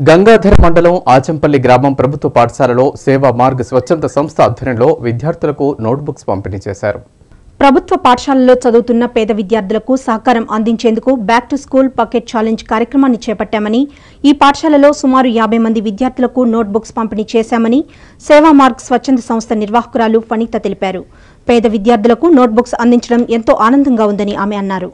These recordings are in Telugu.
గంగాధర్ మండలం ఆచంపల్లి గ్రామం ప్రభుత్వ పాఠశాలలో సేవా మార్గ్ స్వచ్ఛంద సంస్థ ఆధ్వర్యంలో విద్యార్థులకు నోట్బుక్స్ పంపిణీ చేశారు. ప్రభుత్వ పాఠశాలలో చదువుతున్న పేద విద్యార్థులకు సహకారం అందించేందుకు back to school bucket challenge కార్యక్రమాన్ని చేపట్టామని, ఈ పాఠశాలలో సుమారు 50 మంది విద్యార్థులకు నోట్బుక్స్ పంపిణీ చేశామని సేవా మార్గ్ స్వచ్ఛంద సంస్థ నిర్వాహకురాలు ఫణిత తెలిపారు. పేద విద్యార్థులకు నోట్బుక్స్ అందించడం ఎంతో ఆనందంగా ఉందని ఆమె అన్నారు.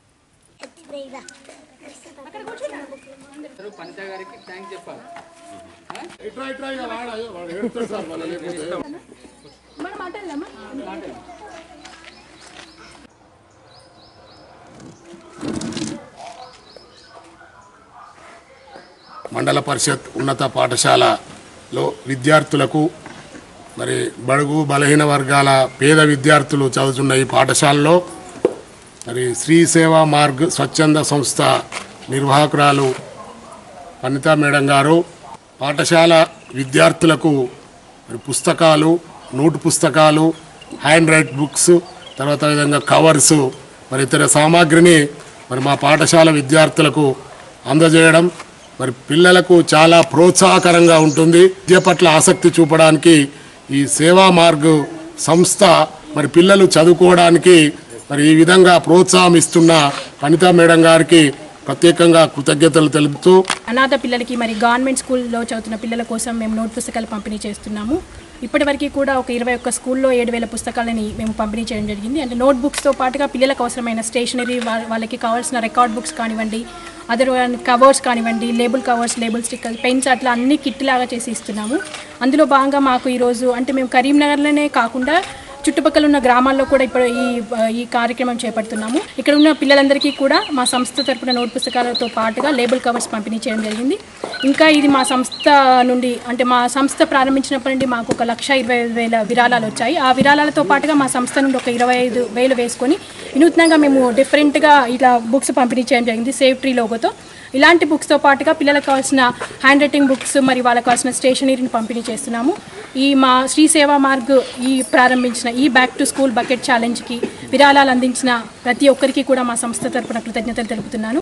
మండల పరిషత్ ఉన్నత పాఠశాలలో విద్యార్థులకు మరి బడుగు బలహీన వర్గాల పేద విద్యార్థులు చదువుతున్న ఈ పాఠశాలలో మరి శ్రీ సేవా మార్గ్ స్వచ్ఛంద సంస్థ నిర్వాహకురాలు వనితా మేడం గారు పాఠశాల విద్యార్థులకు మరి పుస్తకాలు, నోటు పుస్తకాలు, హ్యాండ్ రైట్ బుక్స్, తర్వాత విధంగా కవర్స్, మరి ఇతర సామాగ్రిని మరి మా పాఠశాల విద్యార్థులకు అందజేయడం మరి పిల్లలకు చాలా ప్రోత్సాహకరంగా ఉంటుంది. విద్య పట్ల ఆసక్తి చూపడానికి ఈ సేవా మార్గ్ సంస్థ మరి పిల్లలు చదువుకోవడానికి మరి ఈ విధంగా ప్రోత్సాహం ఇస్తున్న వనితా మేడం గారికి ప్రత్యేకంగా కృతజ్ఞతలు తెలుపుతూ, అనాథ పిల్లలకి మరి గవర్నమెంట్ స్కూల్లో చదువుతున్న పిల్లల కోసం మేము నోట్ పుస్తకాలు పంపిణీ చేస్తున్నాము. ఇప్పటివరకు కూడా ఒక 21 స్కూల్లో 7,000 పుస్తకాలని మేము పంపిణీ చేయడం జరిగింది. అంటే నోట్ బుక్స్తో పాటుగా పిల్లలకు అవసరమైన స్టేషనరీ, వాళ్ళకి కావాల్సిన రికార్డ్ బుక్స్ కానివ్వండి, అదర్ కవర్స్ కానివ్వండి, label covers, label stickers, pens, అట్లా అన్ని కిట్ లాగా చేసి ఇస్తున్నాము. అందులో భాగంగా మాకు ఈరోజు అంటే మేము కరీంనగర్లోనే కాకుండా చుట్టుపక్కల ఉన్న గ్రామాల్లో కూడా ఇప్పుడు ఈ కార్యక్రమం చేపడుతున్నాము. ఇక్కడ ఉన్న పిల్లలందరికీ కూడా మా సంస్థ తరపున నోట్ పుస్తకాలతో పాటుగా లేబుల్ కవర్స్ పంపిణీ చేయడం జరిగింది. ఇంకా ఇది మా సంస్థ నుండి అంటే మా సంస్థ ప్రారంభించినప్పటి నుండి మాకు 1,20,000 విరాళాలు వచ్చాయి. ఆ విరాళాలతో పాటుగా మా సంస్థ నుండి ఒక 25,000 వేసుకొని వినూత్నంగా మేము డిఫరెంట్గా ఇలా బుక్స్ పంపిణీ చేయడం జరిగింది సేవ్ ట్రీ లోగోతో. ఇలాంటి బుక్స్తో పాటుగా పిల్లలకు కావాల్సిన హ్యాండ్ రైటింగ్ బుక్స్, మరి వాళ్ళకి కావాల్సిన స్టేషనరీని పంపిణీ చేస్తున్నాము. ఈ మా శ్రీ సేవా మార్గ్ ప్రారంభించిన ఈ బ్యాక్ టు స్కూల్ బకెట్ ఛాలెంజ్కి విరాళాలు అందించిన ప్రతి ఒక్కరికి కూడా మా సంస్థ తరపున కృతజ్ఞతలు తెలుపుతున్నాను.